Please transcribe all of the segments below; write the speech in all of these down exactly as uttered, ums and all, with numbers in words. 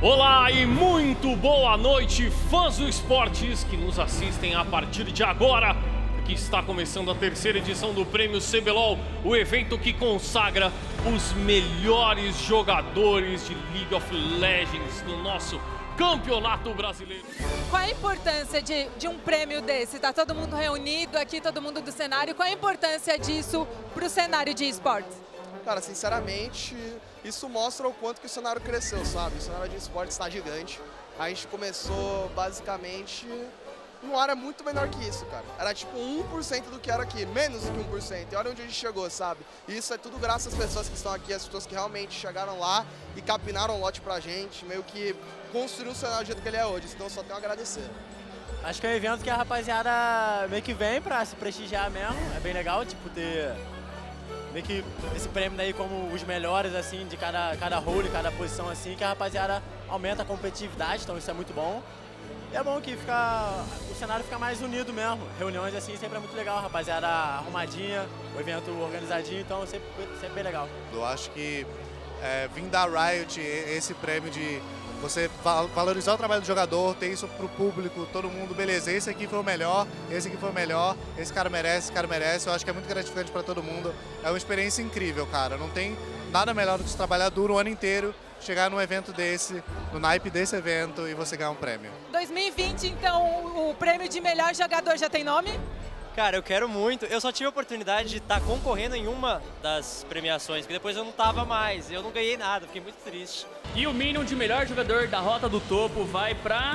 Olá e muito boa noite, fãs do esportes que nos assistem a partir de agora, que está começando a terceira edição do Prêmio C B L O L, o evento que consagra os melhores jogadores de League of Legends no nosso Campeonato Brasileiro. Qual a importância de, de um prêmio desse? Está todo mundo reunido aqui, todo mundo do cenário. Qual a importância disso para o cenário de esportes? Cara, sinceramente, isso mostra o quanto que o cenário cresceu, sabe? O cenário de esportes está gigante. A gente começou, basicamente, numa área muito menor que isso, cara. Era tipo um por cento do que era aqui, menos do que um por cento. E olha onde a gente chegou, sabe? E isso é tudo graças às pessoas que estão aqui, as pessoas que realmente chegaram lá e capinaram o lote pra gente, meio que construíram o cenário do jeito que ele é hoje. Então só tenho a agradecer. Acho que é um evento que a rapaziada meio que vem pra se prestigiar mesmo. É bem legal, tipo, ter meio que esse prêmio daí como os melhores, assim, de cada, cada role, cada posição, assim, que a rapaziada aumenta a competitividade, então isso é muito bom. E é bom que fica, o cenário fica mais unido mesmo. Reuniões assim sempre é muito legal, a rapaziada arrumadinha, o evento organizadinho, então sempre, sempre bem legal. Eu acho que é, vim da Riot, esse prêmio de você valorizar o trabalho do jogador, ter isso pro público, todo mundo, beleza, esse aqui foi o melhor, esse aqui foi o melhor, esse cara merece, esse cara merece, eu acho que é muito gratificante para todo mundo. É uma experiência incrível, cara, não tem nada melhor do que se trabalhar duro o ano inteiro, chegar num evento desse, no naipe desse evento e você ganhar um prêmio. dois mil e vinte, então, o prêmio de melhor jogador já tem nome? Cara, eu quero muito. Eu só tive a oportunidade de estar concorrendo em uma das premiações, porque depois eu não tava mais, eu não ganhei nada, fiquei muito triste. E o Minion de melhor jogador da Rota do Topo vai pra...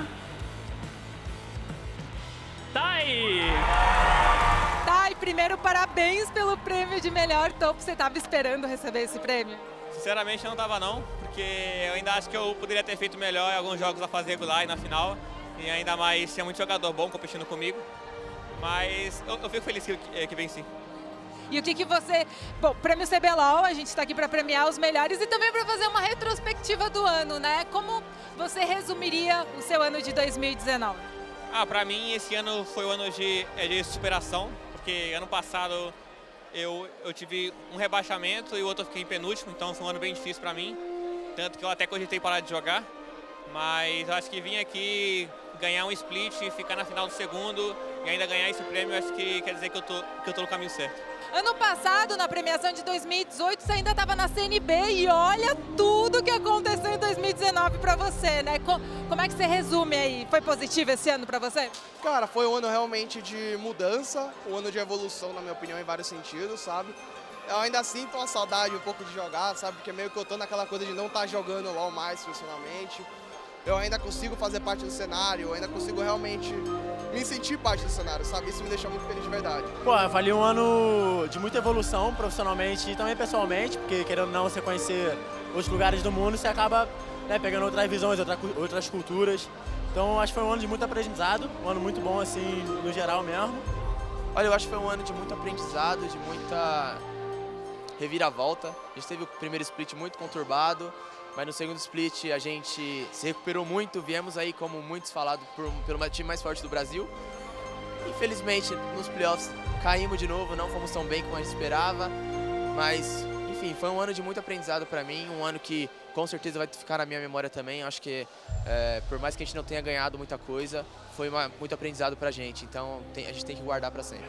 Tai! Tai, primeiro parabéns pelo prêmio de melhor topo. Você estava esperando receber esse prêmio? Sinceramente eu não tava não, porque eu ainda acho que eu poderia ter feito melhor em alguns jogos da fase regular e na final. E ainda mais tinha muito jogador bom competindo comigo. Mas eu, eu fico feliz que, que venci. E o que que você... Bom, Prêmio C B L O L, a gente está aqui para premiar os melhores e também para fazer uma retrospectiva do ano, né? Como você resumiria o seu ano de dois mil e dezenove? Ah, pra mim esse ano foi um ano de, de superação, porque ano passado eu, eu tive um rebaixamento e o outro eu fiquei em penúltimo, então foi um ano bem difícil pra mim. Tanto que eu até cogitei parar de jogar, mas eu acho que vim aqui ganhar um split, ficar na final do segundo e ainda ganhar esse prêmio, eu acho que quer dizer que eu tô, que eu tô no caminho certo. Ano passado, na premiação de dois mil e dezoito, você ainda estava na C N B e olha tudo que aconteceu em dois mil e dezenove para você, né? Como é que você resume aí? Foi positivo esse ano para você? Cara, foi um ano realmente de mudança, um ano de evolução, na minha opinião, em vários sentidos, sabe? Eu ainda sinto uma saudade um pouco de jogar, sabe? Porque meio que eu tô naquela coisa de não estar jogando LoL mais funcionalmente. Eu ainda consigo fazer parte do cenário, eu ainda consigo realmente me sentir parte do cenário, sabe? Isso me deixa muito feliz de verdade. Pô, foi ali um ano de muita evolução profissionalmente e também pessoalmente, porque querendo ou não, você conhecer outros lugares do mundo, você acaba, né, pegando outras visões, outra, outras culturas. Então acho que foi um ano de muito aprendizado, um ano muito bom assim, no geral mesmo. Olha, eu acho que foi um ano de muito aprendizado, de muita reviravolta. A gente teve o primeiro split muito conturbado, mas no segundo split a gente se recuperou muito, viemos aí, como muitos falados, por, pelo time mais forte do Brasil. Infelizmente, nos playoffs caímos de novo, não fomos tão bem como a gente esperava, mas, enfim, foi um ano de muito aprendizado para mim, um ano que com certeza vai ficar na minha memória também. Acho que, é, por mais que a gente não tenha ganhado muita coisa, foi uma, muito aprendizado pra gente, então tem, a gente tem que guardar para sempre.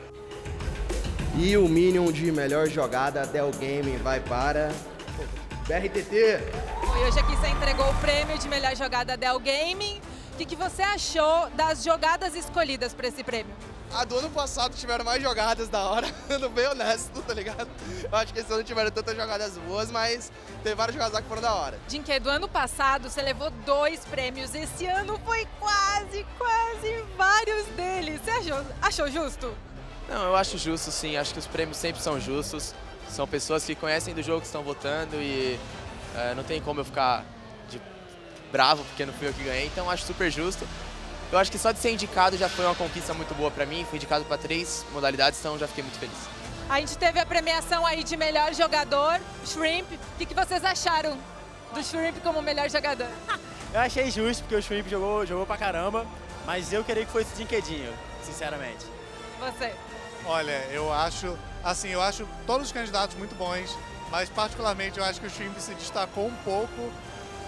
E o Minion de melhor jogada, Dell Gaming, vai para B R T T. E hoje aqui você entregou o prêmio de melhor jogada Dell Gaming. O que, que você achou das jogadas escolhidas para esse prêmio? A do ano passado tiveram mais jogadas da hora, sendo bem honesto, tá ligado? Eu acho que esse ano tiveram tantas jogadas boas, mas teve várias jogadas lá que foram da hora. Dinquê, do ano passado você levou dois prêmios, esse ano foi quase, quase vários deles. Você achou, achou justo? Não, eu acho justo sim, acho que os prêmios sempre são justos. São pessoas que conhecem do jogo que estão votando e é, não tem como eu ficar de bravo porque não fui eu que ganhei, então acho super justo. Eu acho que só de ser indicado já foi uma conquista muito boa pra mim, fui indicado para três modalidades, então já fiquei muito feliz. A gente teve a premiação aí de melhor jogador, Shrimp. O que, que vocês acharam do Shrimp como melhor jogador? Eu achei justo porque o Shrimp jogou, jogou pra caramba, mas eu queria que fosse Dinquedinho, sinceramente. Você? Olha, eu acho, assim, eu acho todos os candidatos muito bons, mas particularmente eu acho que o Shrimp se destacou um pouco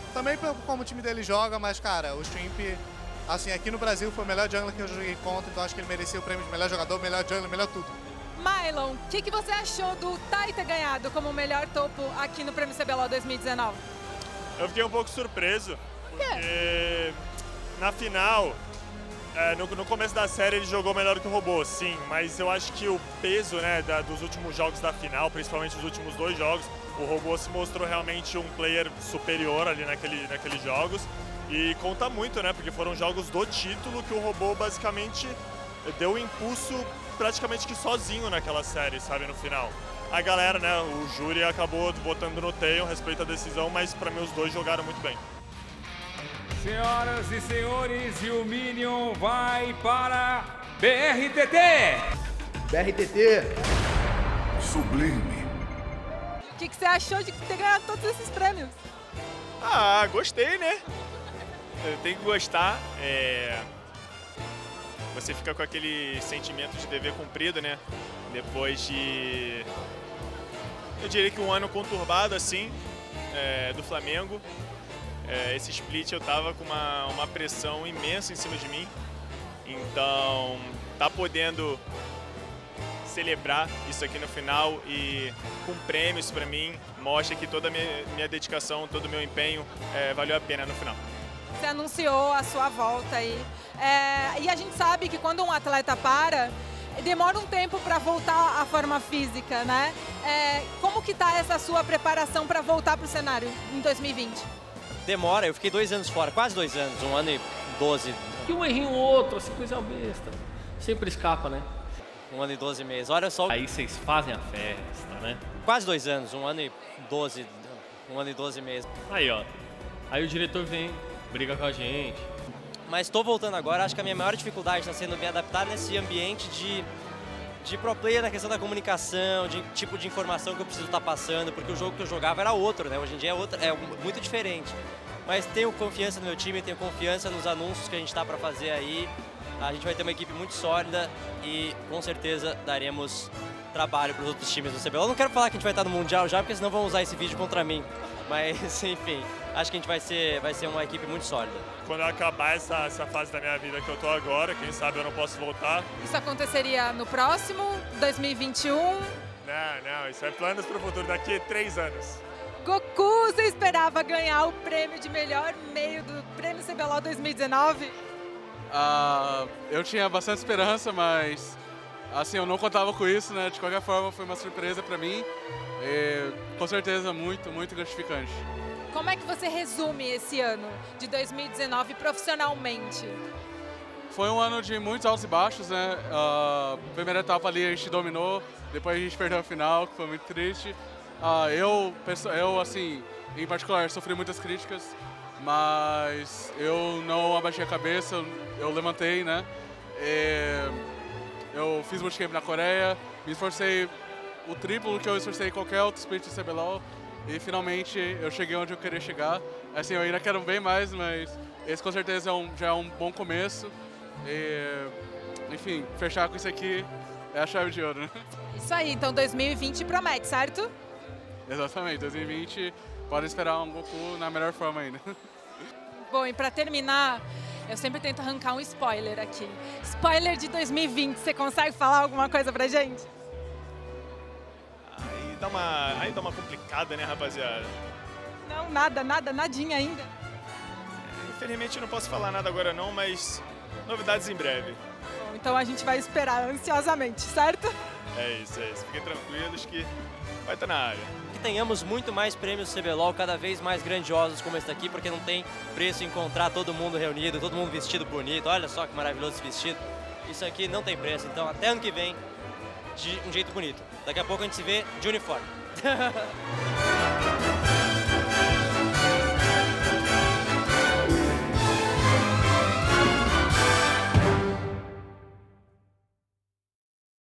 Também por como o time dele joga, mas, cara, o Shrimp, assim, aqui no Brasil foi o melhor jungler que eu joguei contra, então acho que ele merecia o prêmio de melhor jogador, melhor jungler, melhor tudo. Mylon, o que, que você achou do Tai ter ganhado como o melhor topo aqui no Prêmio C B L O dois mil e dezenove? Eu fiquei um pouco surpreso, porque na final, é, no, no começo da série ele jogou melhor que o Robô, sim, mas eu acho que o peso, né, da, dos últimos jogos da final, principalmente os últimos dois jogos, o Robô se mostrou realmente um player superior ali naquele, naqueles jogos, e conta muito, né, porque foram jogos do título que o Robô basicamente deu um impulso praticamente que sozinho naquela série, sabe, no final. A galera, né, o júri acabou votando no Tail, respeito a decisão, mas pra mim os dois jogaram muito bem. Senhoras e senhores, e o Minion vai para B R T T! B R T T! Sublime! O que, que você achou de ter ganhado todos esses prêmios? Ah, gostei, né? Tem que gostar. É... Você fica com aquele sentimento de dever cumprido, né? Depois de... Eu diria que um ano conturbado, assim, é, do Flamengo. É, esse split eu tava com uma, uma pressão imensa em cima de mim. Então, tá podendo celebrar isso aqui no final e com prêmios pra mim, mostra que toda a minha, minha dedicação, todo o meu empenho é, valeu a pena no final. Você anunciou a sua volta aí. É, e a gente sabe que quando um atleta para, demora um tempo para voltar à forma física, né? É, como que tá essa sua preparação para voltar para o cenário em dois mil e vinte? Demora, eu fiquei dois anos fora, quase dois anos, um ano e doze. E um errinho ou outro, assim, coisa besta. Sempre escapa, né? Um ano e doze meses, olha só. Aí vocês fazem a festa, né? Quase dois anos, um ano e doze, um ano e doze meses. Aí, ó. Aí o diretor vem, briga com a gente. Mas estou voltando agora, acho que a minha maior dificuldade está sendo me adaptar nesse ambiente de, de pro player, na questão da comunicação, de tipo de informação que eu preciso estar passando, porque o jogo que eu jogava era outro, né? Hoje em dia é, outro, é muito diferente. Mas tenho confiança no meu time, tenho confiança nos anúncios que a gente está para fazer aí. A gente vai ter uma equipe muito sólida e com certeza daremos trabalho para os outros times do C B L O. Eu não quero falar que a gente vai estar no Mundial já, porque senão vão usar esse vídeo contra mim. Mas, enfim, acho que a gente vai ser, vai ser uma equipe muito sólida. Quando acabar essa, essa fase da minha vida que eu tô agora, quem sabe eu não posso voltar. Isso aconteceria no próximo, dois mil e vinte e um? Não, não, isso é planos para o futuro, daqui a três anos. Goku, você esperava ganhar o prêmio de melhor meio do Prêmio C B L O dois mil e dezenove? Uh, eu tinha bastante esperança, mas assim, eu não contava com isso, né? De qualquer forma, foi uma surpresa para mim. E, com certeza, muito, muito gratificante. Como é que você resume esse ano de dois mil e dezenove profissionalmente? Foi um ano de muitos altos e baixos, né? A uh, primeira etapa ali a gente dominou, depois a gente perdeu a final, que foi muito triste. Uh, eu, eu, assim, em particular, sofri muitas críticas, mas eu não abaixei a cabeça, eu, eu levantei, né? E eu fiz bootcamp na Coreia, me esforcei o triplo do que eu esforcei em qualquer outro split de C B L O e finalmente eu cheguei onde eu queria chegar. Assim, eu ainda quero bem mais, mas esse com certeza é um, já é um bom começo. E, enfim, fechar com isso aqui é a chave de ouro, né? Isso aí, então dois mil e vinte promete, certo? Exatamente, dois mil e vinte pode esperar um Goku na melhor forma ainda. Bom, e para terminar, eu sempre tento arrancar um spoiler aqui. Spoiler de dois mil e vinte, você consegue falar alguma coisa pra gente? Aí dá uma, aí dá uma complicada, né, rapaziada? Não, nada, nada, nadinha ainda. Infelizmente eu não posso falar nada agora não, mas novidades em breve. Bom, então a gente vai esperar ansiosamente, certo? É isso, é isso. Fiquem tranquilos que vai estar na área. Que tenhamos muito mais prêmios C B L O, cada vez mais grandiosos como esse daqui, porque não tem preço encontrar todo mundo reunido, todo mundo vestido bonito. Olha só que maravilhoso esse vestido. Isso aqui não tem preço, então até ano que vem, de um jeito bonito. Daqui a pouco a gente se vê de uniforme.